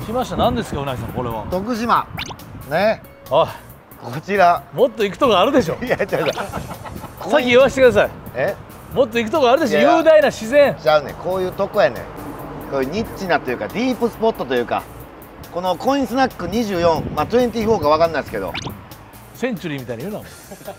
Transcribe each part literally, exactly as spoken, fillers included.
来ました。何ですかうなぎさん、これは。 徳島ね。 おい、 こちらもっと行くとこあるでしょ。 いや違う違うさっき言わせてください。 えもっと行くとこあるでしょ。 いや雄大な自然。 じゃあね、こういうとこやねん。こういうニッチなというかディープスポットというか、このコインスナックにじゅうよん、まあにじゅうよんかわかんないですけど、 センチュリーみたいに言うなもん。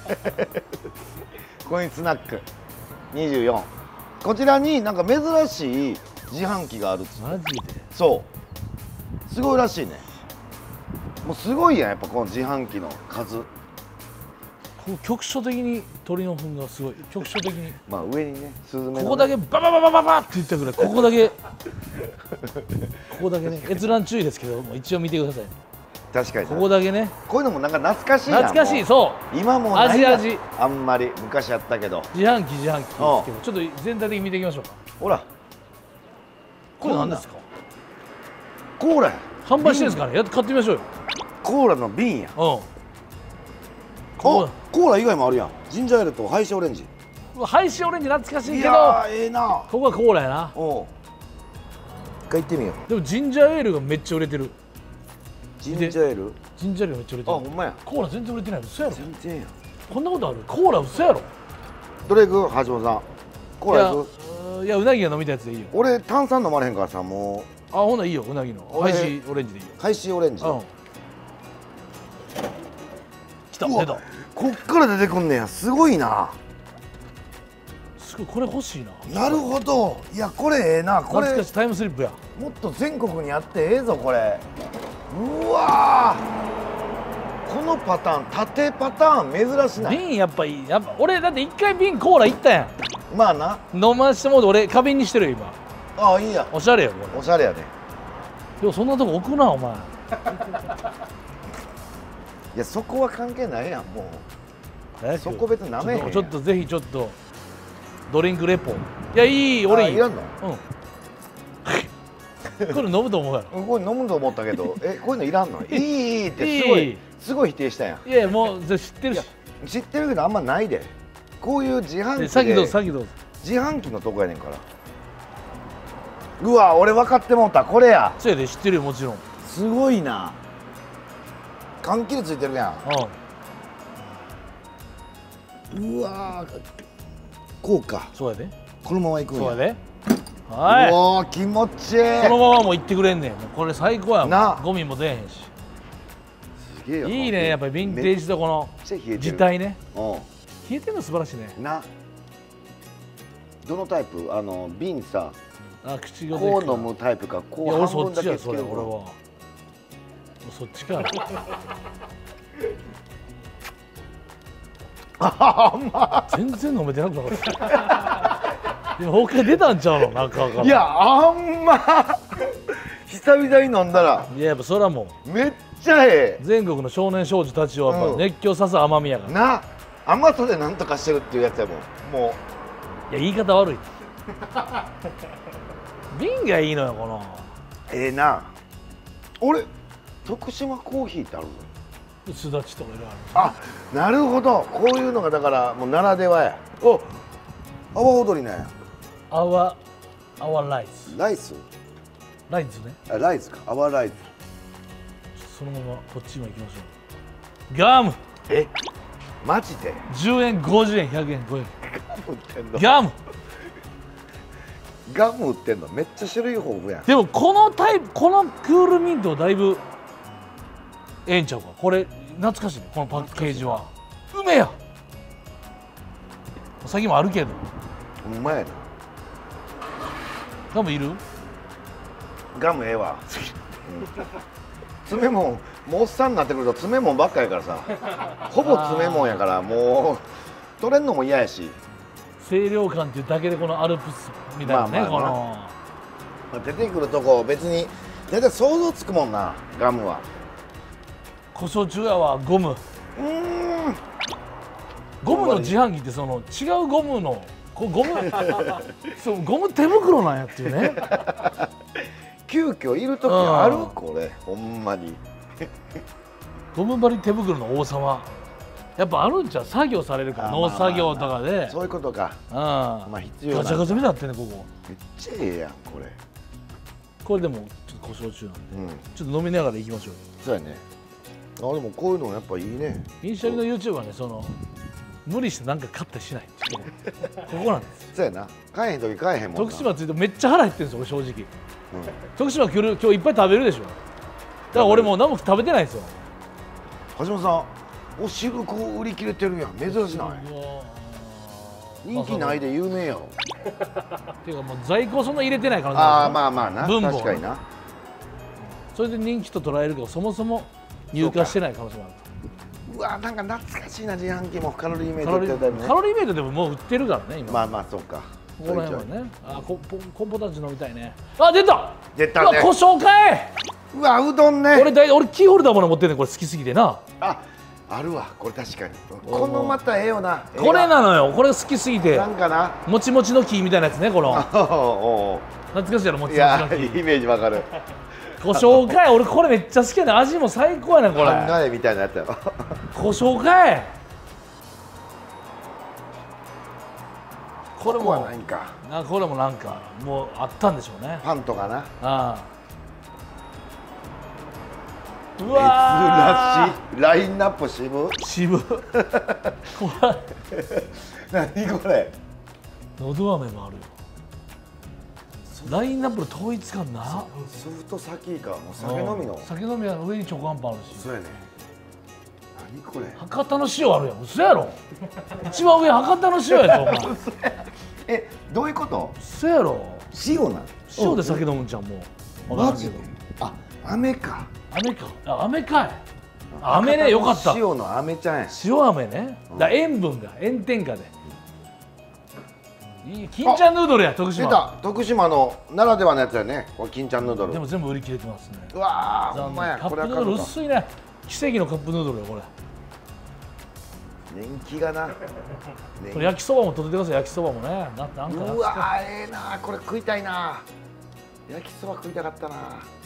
コインスナックにじゅうよん、こちらになんか珍しい自販機があるっつって。 マジで。 そうすごいらしいね。もうすごいやん、やっぱこの自販機の数。 ここ局所的に鳥の糞がすごい。局所的に。 まあ上にね、スズメのね、 ここだけババババババって言ったぐらい、ここだけここだけね、閲覧注意ですけどもう一応見てください。 確かにここだけね。 こういうのもなんか懐かしいやん。 懐かしい。 もそうう今もうないやん。 味味あんまり昔やったけど。 自販機自販機ですけど、ちょっと全体的に見ていきましょうか。 ほらこれ何ですか。 コーラや。 販売してるんですかね。やって買ってみましょうよ。 コーラの瓶や。 うん。 ここコーラ以外もあるやん。ジンジャーエールとハイシオレンジ。 うわ、ハイシオレンジ懐かしいいけど、 やーええな。 ここはコーラやな。 おう一回行ってみよう。 でもジンジャーエールがめっちゃ売れてる。 ジンジャーエール。 ジンジャーエールがめっちゃ売れてる。 あほんまや。 コーラ全然売れてない。嘘やろ。 全然やん。 こんなことある。コーラ嘘やろ。 どれ行く橋本さん。コーラ行く。 いや、いやうなぎが飲みたいやつでいいよ。 俺炭酸飲まれへんからさ、もあ、ほないいよ、うなぎのハ俺イシオレンジでいいよ。 うハイシオレンジ。 うん。来た、 うわ出た。 こっから出てくんねや。すごいな。 すごい、これ欲しいな。 なるほど。いやこれええな。これ懐かしいタイムスリップや。 もっと全国にあってええぞこれ。うわー、このパターン、縦パターン珍しない。 瓶やっぱいい。やっぱ俺だって一回瓶コーラいったやまあな。 ん。飲ましてもうて俺花瓶にしてるよ今。 ああいいや。 おしゃれよこれ。 おしゃれやね。 でもそんなとこ置くなお前。 いやそこは関係ないやんもう。そこ別に舐めへんやん。 ちょっとちょっとぜひちょっとドリンクレポ。いやいい俺いい。 あいらんの？ うん。これ飲むと思うやろ。 これ飲むと思ったけど、えこういうのいらんの？いいいいってすごいいいすごい否定したやん。 いやもう知ってるし。 知ってるけどあんまないで。こういう自販機でさっきどうぞさっきどうぞ。 自販機のとこやねんから。うわ俺分かってもうた。これや。 そうやで知ってるよもちろん。うん。 すごいな。換気扇ついてるやん。うわーこうか。 そうやで。 このまま行くんや。 そうやで。はい。 うわー気持ちいい。 このままもう行ってくれんねん。もうこれ最高やもん。 なゴミも出えへんし。 すげえよ。 いいねやっぱりヴィンテージとこのめっちゃ冷えてる。 字体ね。 うん。 冷えてるの素晴らしいね。 な。どのタイプ？あの瓶さ、 あ口がこう飲むタイプか、 いや俺こう半そっちや分だけつけるそれ俺は。もうそっちか。全然飲めてなくなかった。いや他出たんちゃうの中から。 いやあんま久々に飲んだらいややっぱそれはもうめっちゃえ全国の少年少女たちをやっぱ熱狂さす甘みやから。 えな。甘さでなんとかしてるっていうやつやもん。もいや言い方悪い。瓶がいいのよこの。 うええな。俺徳島コーヒーってあるの？ すだちとかいろいろあ、なるほど。こういうのがだからもうならではや。お、阿波踊りなんや。 ある。アワアワライズライス？ ライズね。 あ、ライズか。阿波ライズ。 そのままこっち今行きましょう。ガムえ、マジで？ じゅうえんごじゅうえんひゃくえんごえん。 売ってんの？ ガムガム売ってんの？めっちゃ種類豊富やん。 でもこのタイプこのクールミントだいぶええんちゃうか。これ懐かしいねこのパッケージは。うめえや。お酒もあるけど。 ほんまやな。 ガムいる？ ガムええわ。詰めもん、もうおっさんになってくると詰めもんばっかやからさ。ほぼ詰めもんやからもう取れんのも嫌やし。 清涼感っていうだけでこのアルプスみたいなね、 まあまあまあこの出てくるとこ別に大体想像つくもんな、ガムは。 故障中やわ。ゴムうーん。 ゴムの自販機ってその違うゴムのこゴムそうゴム手袋なんやっていうね。 急遽いる時あるうんこれほんまに。 ゴム張り手袋の王様やっぱあるんちゃう。作業されるから農作業とかで。 そういうことか。 うんまあ必要な。 ガチャガチャになってんねここ。 めっちゃええやんこれ。 これでもちょっと故障中なんで、 うん、 ちょっと飲みながら行きましょう。 そうやね。あ、でもこういうのやっぱいいね。 銀シャリの YouTube はね、その無理して何か買ったりしない。ここなんです。 そうやな。買えへん時買えへんもんな。 徳島ついてめっちゃ腹減ってるんですよ、俺正直。 うん、 徳島今日今日いっぱい食べるでしょ。だから俺もう何も食べてないんですよ。 橋本さん、お汁粉売り切れてるやん。珍しない。人気ないで有名やろ。 っていうかもう在庫そんな入れてないからね。 ああ、まあまあな。 分母確かにな。 それで人気と捉えるけど、そもそも入荷してない可能性もある。 うわ、なんか懐かしいな、自販機もカロリーメイカロリトって言ったよね。 ーカロリーメイトでももう売ってるからね、今。 まあまあ、そうか。 ここら辺はね。あ、コココンポタージュ飲みたいね。あ、出た。 出たね。 うわ、胡椒かい。 うわ、うどんね。 俺大俺キーホルダーもの持ってんねん、これ好きすぎてな。 あ、あるわ、これ確かに。このまたええよな。 これなのよ、これ好きすぎて。 なんかな。 もちもちの木みたいなやつね、この。 おうおう、 懐かしいやろ、もちもちいや、 の木。 イメージわかる。 胡椒かい、俺これめっちゃ好きやねん。味も最高やねん、これ。 考えみたいなやつやろ。 胡椒かい。これここはもないんか。 な、これもなんかもうあったんでしょうね。 パンとかな。 ああ。うわ珍しい。ラインナップ渋。 ー渋これ何これ。 のど飴もあるよ。ラインナップの統一感な。 ソフトサキイカ、もう酒飲みの。 酒飲みは上にチョコあんパンあるし。 そうやね。何これ。 博多の塩あるやん。嘘やろ。一番上博多の塩やぞお前。 え、どういうこと。 嘘やろ。 塩なん。 塩で酒飲むんじゃんもう。 マジで。あ、飴か。 飴か。あ、飴かい。飴ね、よかった。 塩の飴ちゃんや。 塩飴ね。だ塩分が炎天下で。いい金ちゃんヌードルや、徳島。 出た。徳島のならではのやつやね。これ金ちゃんヌードル。 でも全部売り切れてますね。 うわー、ほ残んまや。 念。カッこれプヌードルはか薄いね。奇跡のカップヌードルよこれ。 人気がな。 これ焼きそばも取ってください。焼きそばもね。ななんかうわー、ええな。これ食いたいな。焼きそば食いたかったな。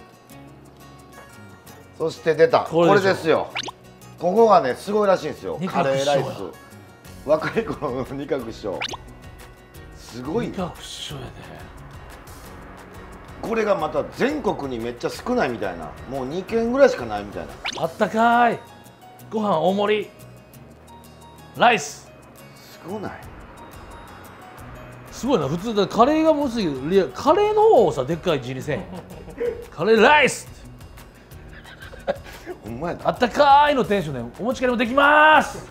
そして出た。これですよ。ここがね、すごいらしいんですよ。カレーライス。若い頃の二角師匠。すごいな。 二角師匠やで。 これがまた全国にめっちゃ少ないみたいな。もうにけんぐらいしかないみたいな。 あったかい。ご飯大盛り。ライス。 すごない。 すごいな。普通だカレーがもうすぐリアカレーの方をさでっかい字にせん。カレーライス。 ほんまやな。 あったかいのテンションでお持ち帰りもできます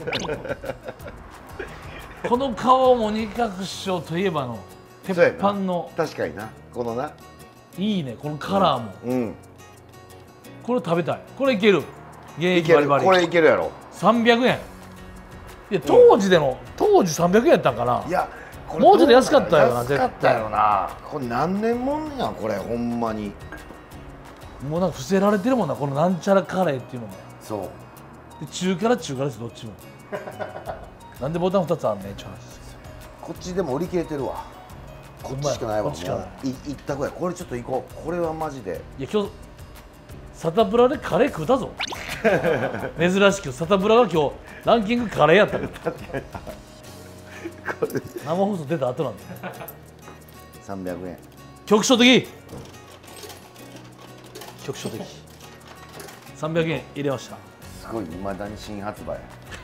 この顔も二角師匠といえばの鉄板の確かにな。このないいね、このカラーも、 うん、 これ食べたい。これいける。現いける。 役バリバリ。 これいけるやろ。 さんびゃくえん。いや当時での、当時さんびゃくえんやったんかな。 いや、これもうちょっと安かったよな。 安かったよな。これ何年もんやん、これほんまに。 もうなんか伏せられてるもんな、このなんちゃらカレーっていうのも。 そうで中辛中辛です、どっちもなんでボタンふたつあんねんちゃう話です。 こっちでも売り切れてるわ。こっちしかないわ。 こっちしかない。 もうい一択や。これちょっと行こう。これはマジで。 いや今日サタプラでカレー食うたぞ珍しくサタプラが今日ランキングカレーやったから生放送出た後なんでさんびゃくえん。 局所的局所的さんびゃくえん入れました。 すごい、未だに新発売。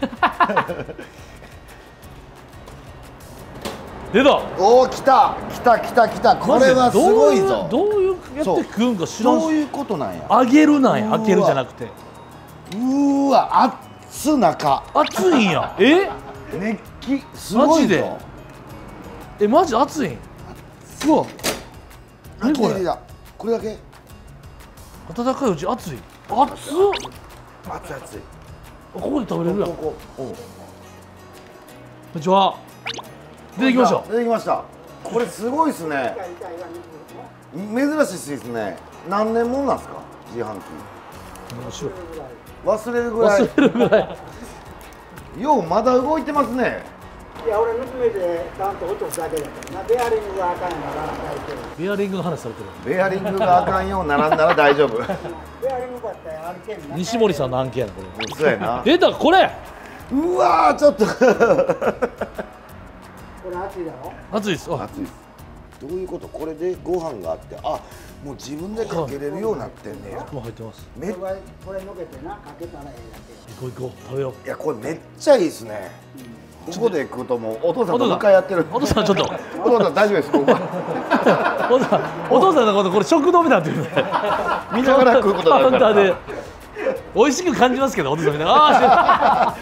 出た。 おお、来た来た来た来た。これはすごいぞ。 どういうどういうやって食うんか知らんし。 そういうことなんや。 揚げるなんや。開けるじゃなくて。 うーわ、熱中。 熱いんや。え熱気すごいぞ。 マジでえ、マジ熱いん。うわ何これ。 これだけ温かいうち熱い。熱っ。 熱い熱い。 ここで食べれるやん。こここんにちは。出てきました。 出てきました。これすごいですね。珍しいですね。何年もんなんですか、自販機。 面白い。 忘れるぐらい。 忘れるぐらい。 ようまだ動いてますね。 いや、俺娘でちゃんと落とすだけだからな。ベアリングがあかんやから大丈夫。 ベアリングの話されてる。 ベアリングがあかんようならんなら大丈夫。 ベアリングばったら歩けんな。 西森さんの案件やなこれ。 そうやな。 出たこれ。 うわー、ちょっとこれ熱いだろ。 熱いです。あ、 熱いです。 どういうこと？これでご飯があって、あ、もう自分でかけれるようになってんねや。 もう入ってます。 めっこれこれのけてなかけたらええだけ。 行こう行こう食べよいや、これめっちゃいいですね。ここで食うともうお父さんと向かい合ってる。 お父さんちょっとお父さん大丈夫です。ここお父さんお父さんのことこれ食堂みたいになってるね。 見ながら食うことになるから。 カウンターで美味しく感じますけどお父さんみたいな。ああ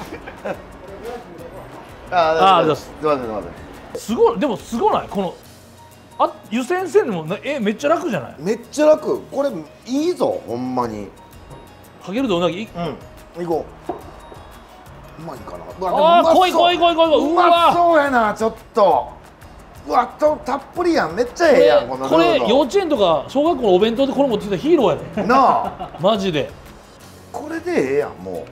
ああ、 あすみませんすみません。 すごいでもすごないこのあ湯煎せんでもなえめっちゃ楽じゃない？ めっちゃ楽。これいいぞほんまに。 かけるとうなぎ。 うん。行こう。うまいかな。 ああ来い来い来い来い。 うまそうやなちょっと。うわとたっぷりやん。めっちゃええやんこのこれ幼稚園とか小学校のお弁当でこれ持ってきたヒーローやで。 なあ。 マジで。 これでええやんも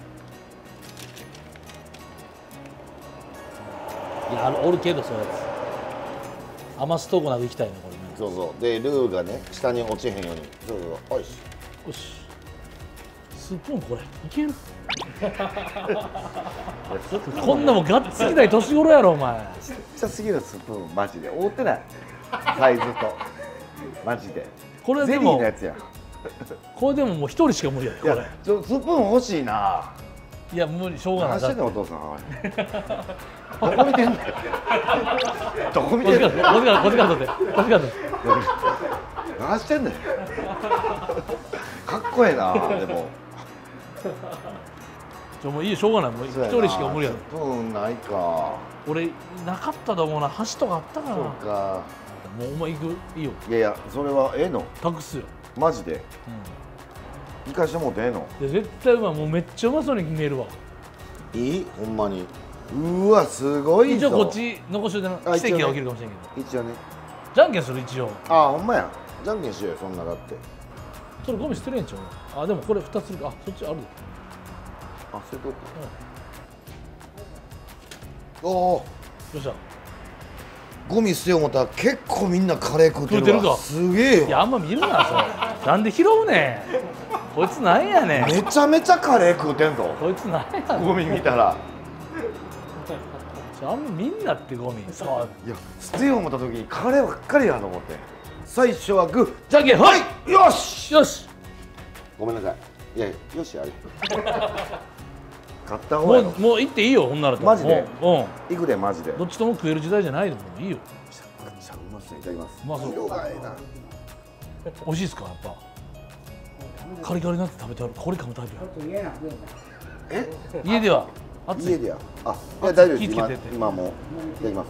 いやあのおるけどそういうやつ。余すとこなく行きたいねこれね。 う。そうそう。でルーがね下に落ちへんように。そうそう。よし。 よし。スプーンこれいける？こんなもんがっつりない年頃やろお前。 ちっちゃすぎるスプーンマジで覆ってない。サイズとマジで。 これでゼリーのもやつやん。 これでももう一人しか無理やでこいやれ。 ちょスプーン欲しいな。 いや無理しょうがない。 何してんのお父さん。おいどこ見てんの。どこ見てんの。 こっちからこっちからこっちから取ってこっちから取って。 何してんねん。かっこええなでも。 ちょもういいよしょうがないもう一人しか無理やで。 スプーンないか。 俺なかったと思うな箸とかあったかな。 そうか。 もうお前行くいいよいやいやそれはええの。 託すよ。 マジで。行かしてもうてええの。 いや絶対うまいもうめっちゃうまそうに見えるわ。 いいほんまに。うわすごいぞ。 一応こっち残しといてなあ奇跡が起きるかもしれんけど。 一応ね。 じゃんけんする一応。 あほんまや。じゃんけんしようよそんなだって。 それゴミ捨てれんちゃう。あでもこれふたつあそっちあるで。 あそういうこと。おお。 よっしゃ。 ゴミ捨てよう思ったら結構みんなカレー食ってるわ。 食うてるかすげえよ。 いやあんま見るなそれ。なんで拾うねん。こいつなんやねん。 めちゃめちゃカレー食うてんぞ。 こいつなんやねん。 ゴミ見たら。 あんまみんなってゴミ。そう。 いや捨てよう思った時にカレーばっかりやと思って。最初はグー。 じゃんけんはい。 よし。 よし。 ごめんなさい。いやよしあれ。買った方やろ。 もうもう行っていいよほんならと。 マジでもう行くでマジで。 うん。どっちとも食える時代じゃないでもういいよ。 めちゃくちゃうまそう。いただきます。 うまそう色がええな。 美味しいですかやっぱ。カリカリになって食べてある。これかもタイプちょっと家なんでえ？ や。家では熱い。 家でや。あいや大丈夫です。今気ぃつけてって今もういただきます。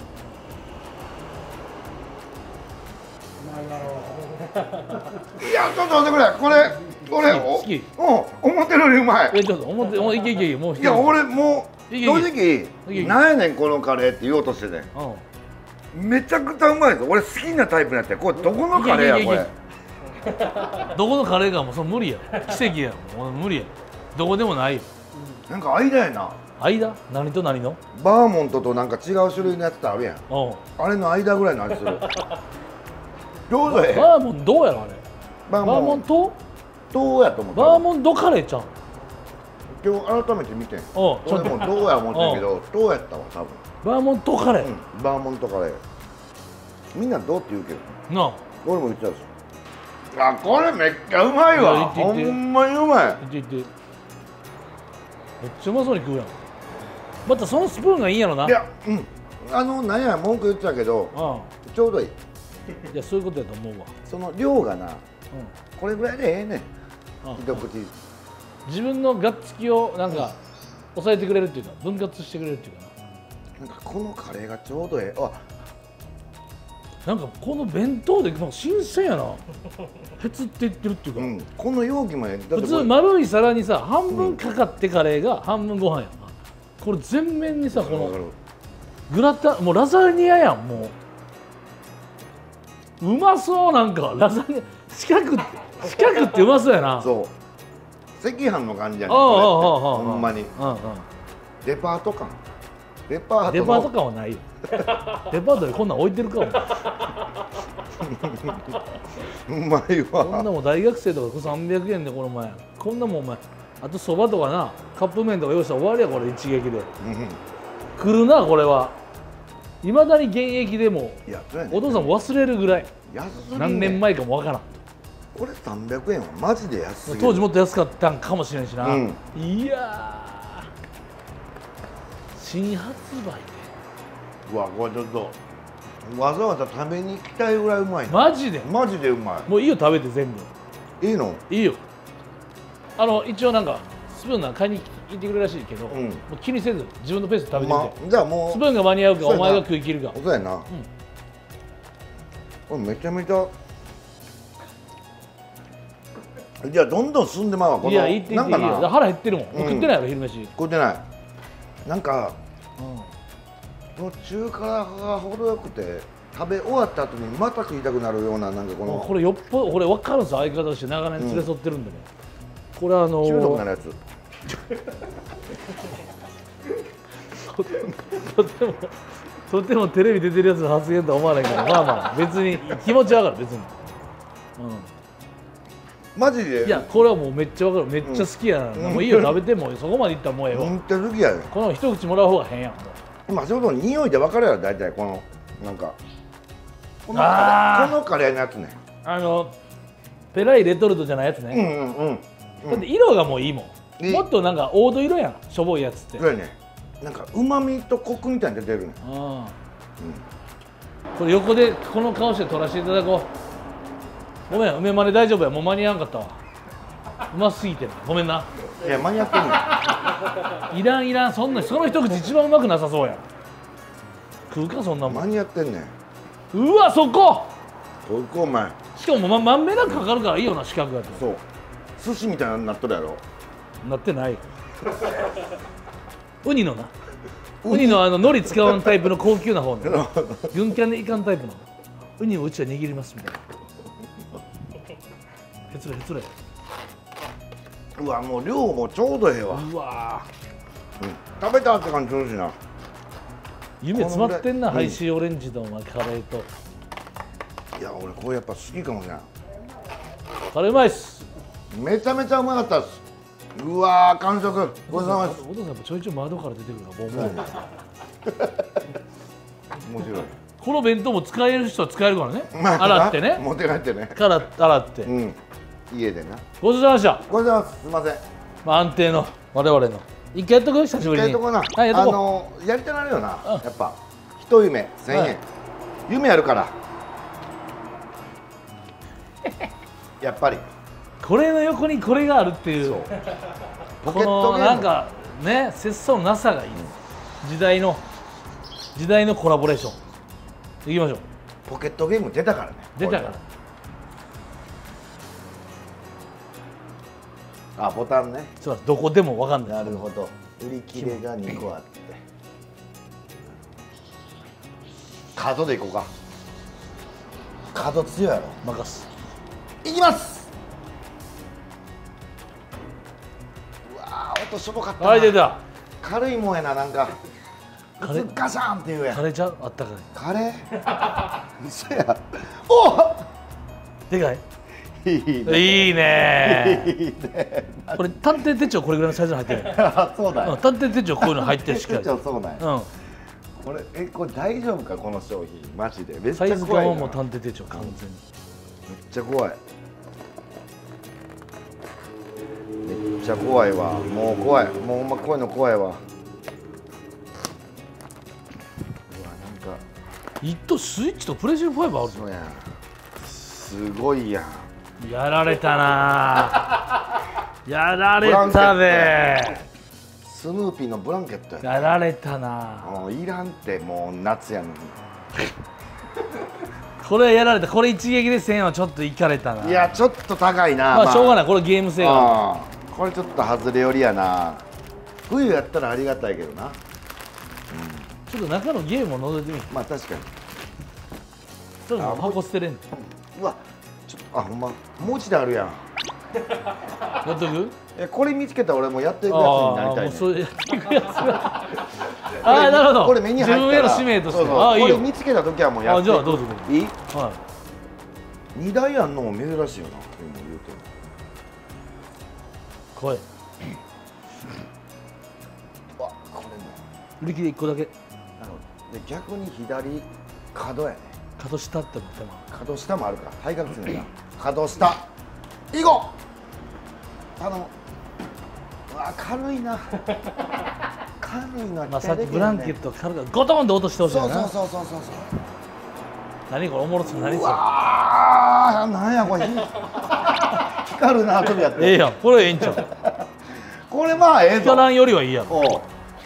いやちょっと待ってくれ。これこれお好きうん思ってるよりうまい。 えちょっと思ってもういけいけいけもういや俺もういけいけ正いけ直なんやねんこのカレーって言おうとしてね。 うん。 めちゃくちゃうまいです。俺好きなタイプになってこれどこのカレーやこれ。 どこのカレーかもうその無理や。奇跡やもう無理や。どこでもないよ。 なんか間やな。 間？何と何の？ バーモントとなんか違う種類のやつってあるやん。 うん。 あれの間ぐらいの味する。どうぞえ。 バーモンどうやろあれ。 ババーモンとどうやと思ったバーモンドカレーちゃん。 今日改めて見てん。 おうちょっと俺もどうや思ってんけどどうやったわ多分。 バーモントカレー。 うんバーモントカレー。みんなどうって言うけどなあ。 俺も言ってたでしょ。あこれめっちゃうまいいやわ。 言って言ってほんまにうまい。 いっていって。めっちゃうまそうに食うやん。またそのスプーンがいいんやろな。 いやうんあのなんや文句言ってたけどうちょうどいい。 ん。いやそういうことやと思うわ。 その量がなうこれぐらいでええねん。 ん。うん一口。 自分のがっつきをなんか抑えてくれるっていうか分割してくれるっていうかなんかこのカレーがちょうどええ。あな。なんかこの弁当でなんか新鮮やな。へつっていってるっていうか。 うんこの容器もええ。だって普通これ丸い皿にさ半分かかってカレーが半分ご飯やんな。これ全面にさこのわかるグラタンもうラザニアやんもう。うまそうなんかラザニア四角って四角ってうまそうやな。 そう赤飯の感じやねんああああこれってああほんまにうんうん。 デパート感デパートのデパート感はないよ。デパートでこんなん置いてるかも。 うまいこんなわもん大学生とかさんびゃくえんでこの前こんなもんお前あとそばとかなカップ麺とか用意したら終わりやこれ一撃でうん来るなこれは。 いまだに現役でもいやそうやねお父さんも忘れるぐらい安すぎんね何年前かもわからんこれさんびゃくえんはマジで安すぎる当時もっと安かったんかもしれんしな、 うん、 いやー新発売でうわこれちょっとわざわざ食べに行きたいぐらいうまいなマジでマジでうまもういいよ食べて全部いいいのいいよあの一応なんかスプーンなんか買いに行ってくれるらしいけど、 うんもう気にせず自分のペースで食べてみて、 まあ、じゃあもうスプーンが間に合うかそうやなお前が食い切るかそうやな、これめちゃめちゃじゃあどんどん進んでまうわこのいやいいって言っていいよなんかな腹減ってるもん、もううん食ってないやろ昼飯、うん、 食うてないなんかこの中華が程よくて食べ終わった後にまた食いたくなるようななんかこのこれよっぽどこれ分かるんですよ相方として長年連れ添ってるんでね、これはあのー、 中毒なるやつとてもとてもテレビ出てるやつの発言とは思わないけどまあまあ別に気持ちわかる別に、 マジでうん、いやこれはもうめっちゃわかるめっちゃ好きやな、 うんもういいよ食べてもそこまでいったらもうええわ、 めっちゃ好きやねこの一口もらう方が変やんもう今仕事の匂いで分かるやろ大体このなんかこのカレあーーこのカレーのやつねあのペライレトルトじゃないやつね、 うんうんうんだって色がもういいもんいいもっとなんか黄土色やんしょぼいやつってそうやねなんかうまみとコクみたいに出てるねああこれ横でこの顔して撮らせていただこうごめん梅まで大丈夫やもう間に合わんかったわうますぎてなごめんないや間に合ってんねいらんいらんそんなその一口一番うまくなさそうやん食うかそんなも間んに合ってんねんうわそこここお前しかもままんべんなくかかるからいいよな四角やとそう寿司みたいになっとるやろなってないウニのなウニのあの海苔使わんタイプの高級な方の軍艦でいかんタイプのウニをうちは握りますみたいなへつれへつれうわもう量もちょうどええわ、うん、 うわ食べたって感じするしな夢詰まってんな、 このぐらいハイシーオレンジとお前カレーといや俺これやっぱ好きかもしれないカレーうまいっすめちゃめちゃうまかったですうわー完食ごちそうさまですお父さんやっぱちょいちょい窓から出てくるなボンボン面白いこの弁当も使える人は使えるからね、 まあ洗ってね持って帰ってねから洗って、 うん家でなごちそうさまでした、 ごちそうさまですすいませんまあ、安定の我々の一回やっとく久しぶりにやっとこうな、 はいやっとこうあのやりたなるよな、 うんやっぱ一夢せんえん、 はい夢あるからやっぱりこれの横にこれがあるっていうそうポケこのットゲームなんかね節操のなさがいい、時代の時代のコラボレーションいきましょうポケットゲーム出たからね出たからあボタンねそうどこでもわかんないなるほど売り切れがにこあってカードでいこうかカード強いやろ任すいきますうわー音しょぼかったなはい出た軽いもんやななんかカレー普通ガシャンっていうやんカレーちゃうあったかいカレー嘘やおでかいいいねいいねいいねこれ探偵手帳これぐらいのサイズに入ってるあそうだようん探偵手帳こういうの入ってるしっかり店長そうなんやうんこれえこれ大丈夫かこの商品マジでめっちサイズゃ怖いな感はもう探偵手帳完全にめっちゃ怖いめっちゃ怖いわもう怖いもうほんまこういうの怖いわうわなんか一等スイッチとプレイステーションファイブあるぞそうやんすごいやんやられたなやられたべスヌーピーのブランケットややられたなもういらんってもう夏やのにこれやられたこれ一撃でせんはちょっといかれたないやちょっと高いなまあしょうがないいこれゲーム性があるこれちょっと外れ寄りやな冬やったらありがたいけどなちょっと中のゲームを覗いてみまあ確かにちょっと箱捨てれんうわちょっとあほんまもう一台あるやんやっとくえこれ見つけたら俺もやっていくやつになりたいねもうそれやっていくやつがああなるほどこれ目に入ったら自分への使命としてそうそうああいいよこれ見つけた時はもうやっていくあじゃあどうぞどうぞいいは二台あんのも珍しいよな今言うてい来いわこれも売り切れいっこだけなるほで逆に左角やね。 角下って思っても角下もあるから対角線だ。角下いこう頼む。うわ軽いな軽いな。 まあさっきブランケット軽くゴトンって落としてほしいな。 そうそうそうそうそう。 何これおもろそう。何うそれ。 わーなんやこれ光るなとやって。 ええやんこれええんちゃう。 これまあええぞ。 光らんよりはいいやろ。 おう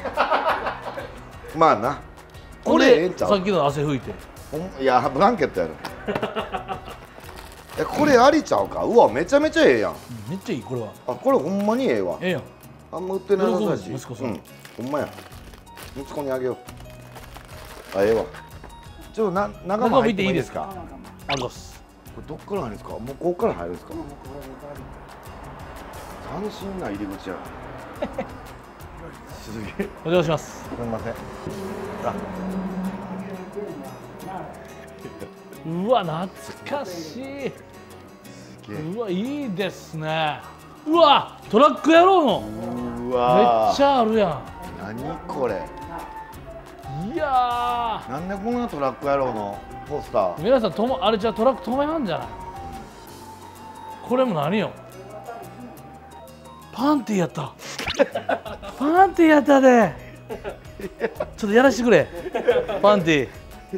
まあなここれれええんちゃう。 さっきの汗拭いて。 ほんいやブランケットやるえこれありちゃうか。うわめちゃめちゃええやん。 めっちゃいいこれは。 あこれほんまにええわ。 ええやん。 あんま売ってないらしい。 喜ぶ息子さんうんほんまや。息子にあげよう。あええわ。ちょっとな中も入ってもいいですか。 ありますこれどっから入るんですか。もうここから入るんですか。斬新な入り口やすげえ。 お邪魔します。 すみません。あうわ懐かしい。うわいいですね。うわトラック野郎のうめわっちゃあるや何これ。 ん。いやなんでこんなトラック野郎のポスター。 ー皆さんともあれじゃトラック止めはんじゃない。これも何よ。パンティやったパンティやったで。ちょっとやらしてくれパンティ。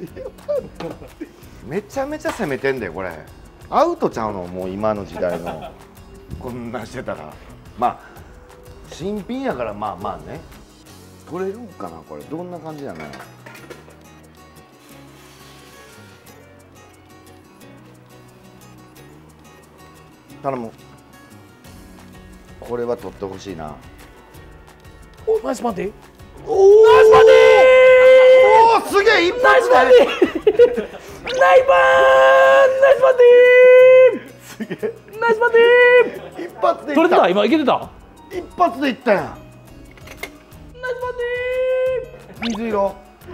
めちゃめちゃ攻めてんでこれ。アウトちゃうのもう今の時代のこんなんしてたら。まあ新品やからまあまあね取れるんかなこれ。どんな感じやな。頼む。これは取ってほしいな。 おナイスパンティ。 おおナイスパンテおーすげえ一ィナイスパン発で。 ティナイスパンナイスパンテすげえィナイスパンティ。 一発でい取れってた。 た今いけてた。ナイ一発でいったやん。 スパンティ。 水色。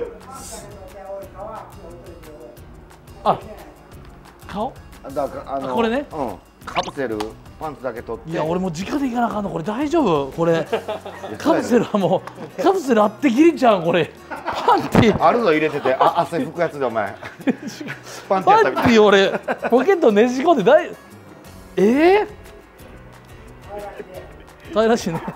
あ顔。 だからあのあこれねうんカプセルパンツだけ取って。 いや俺もう直で行かなあかんのこれ大丈夫これカプセルはもうカプセルあってきりちゃうこれパンティあるぞ入れててあ汗拭くやつでお前パンツやパンったみたい。 ティ俺ポケットねじ込んで大えー、平らしいね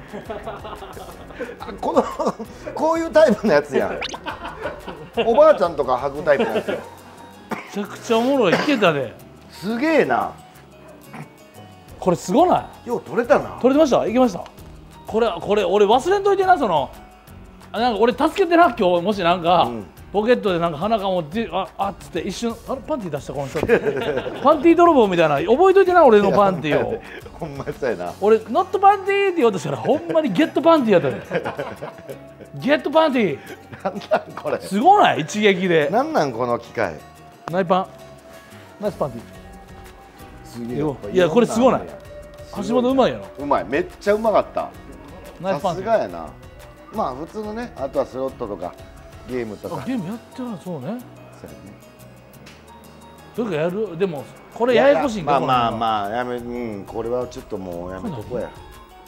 このこういうタイプのやつやん。おばあちゃんとか履くタイプのやつよ。 めちゃくちゃおもろいいけたですげえな。 これすごないよう取れたな。 取れてましたいけましたこれこれ俺忘れんといてなそのあなんか俺助けてな今日もしなんか、うん、ポケットでなんか鼻かもってああっつって一瞬あれパンティ出したこの人パンティ泥棒みたいな覚えといてな俺のパンティをほんまやそうやな。 俺ノットパンティって言おうとしたらほんまにゲットパンティやったでゲットパンティなんなんこれ。 すごない一撃でなんなんこの機械。 ナイパンナイスパンティすげえ。 いやこれすごない橋本うまいやろ。 うまいめっちゃうまかった。さナイスパンティすがやな。まあ普通のねあとはスロットとかゲームとか。 あゲームやってるそうねそうやね。 どれかやるでもこれややこしいんか。 まあまあまあやめうんこれはちょっともうやめとこや。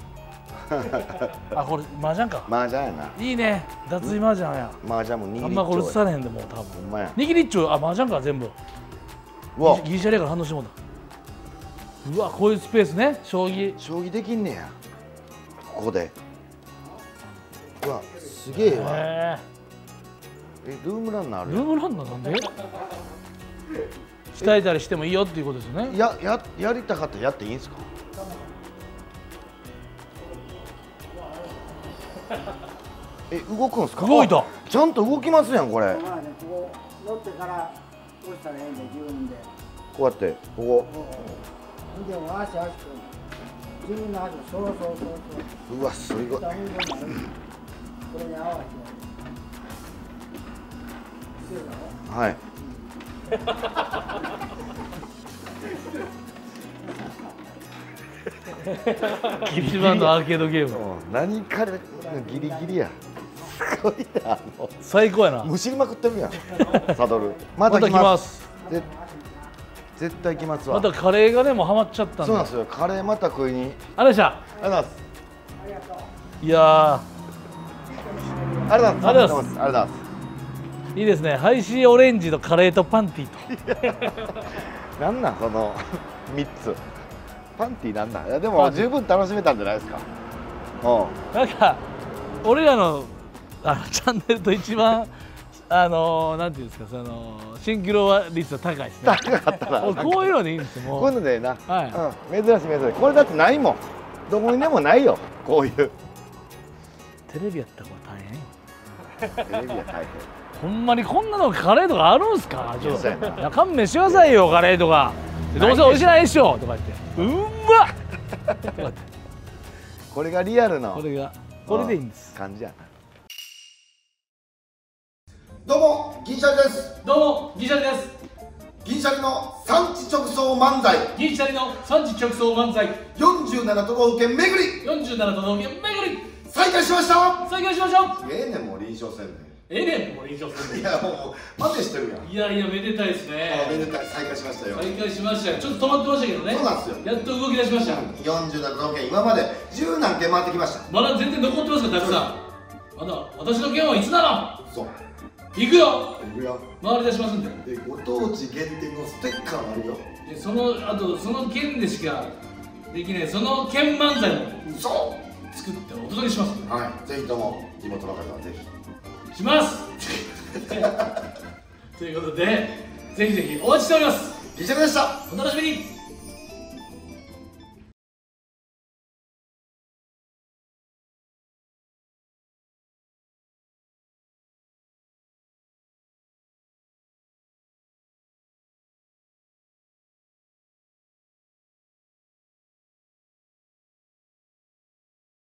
あこれ麻雀か。 麻雀やな。 いいね脱衣麻雀や。 麻雀も握りっちょ。 あんまこれ映されへんでもう多分。 ほんまや。 握りっちょあ麻雀か全部。 うわギリシャレから反応してもうた。うわこういうスペースね将棋。 将棋できんねや。ここで。うわすげえわ。 ええルームランナーあるやん。 ルームランナーなんで？鍛えたりしてもいいよっていうことですよね。 やややりたかったらやっていいんすか。え動くんすか。 動いた。 ちゃんと動きますやんこれ。 まあね、ここ乗ってから押したらええんで、自分で。 こうやってここ。 でも足足自分の足そうそうそうそう。 うわすごい。 これに合わせて。 はい。 一番のアーケードゲーム。 何かでギリギリや。すごいな。もう最高やな。 むしりまくってるやん。サドル。 また来ます。 ぜ絶対来ますわ。 またカレーがねもうハマっちゃったんで。 そうなんですよ。カレーまた食いに。 あれでした。 ありがとうございます。 いやー。 ありがとうございます。 ありがとうございます。 ありがとうございます。 いいですね。ハイシーオレンジとカレーとパンティーと。 なんなんそのみっつパンティーなんなん。いやでも十分楽しめたんじゃないですか。うんなんか俺らのあのチャンネルと一番あのー、なんていうんですか、そのシンクロ率が高いですね。 高かったな。 もうこういうのでいいんですよ。もうこういうのでな、 はうん、珍しい珍しい。これだってないもん。どこにでもないよこういう。 テレビやったらこれ大変。 テレビは大変。 ほんまにこんなのカレーとかあるんすか。ちょっとそうやないや勘弁してくださいよカレーとか。どうせ美味しないでしょとか言って。うまっ。とか言ってこれがリアルのこれがこれでいいんです。 感じやな。 どうも銀シャリです。 どうもギシャリです。 銀シャリの産地直送漫才、 ギシャリの産地直送漫才よんじゅうなな都道府県巡りよんじゅうなな都道府県巡り再開しました。 再開しましょう。 ええねんもう臨床せんねええねんもう臨床すん。いる。 やもう真似してるやん。 いやいやめでたいですね。 あめでたい再開しましたよ。 再開しましたよ。ちょっと止まってましたけどね。 そうなんですよやっと動き出しました。 よんじゅうなな都道府県今までじゅう何件回ってきました。 まだ全然残ってますからたくさん。まだ私の件はいつなの。 そう。 行くよ。 いくよ。 回り出しますんで。 でご当地限定のステッカーもあるよ。 でそのあとその県でしかできないその県漫才もそ作ってお届けします。 う。はい。ぜひとも地元の方はぜひ。 しますということでぜひぜひお待ちしております。 銀シャリでした。 お楽しみに。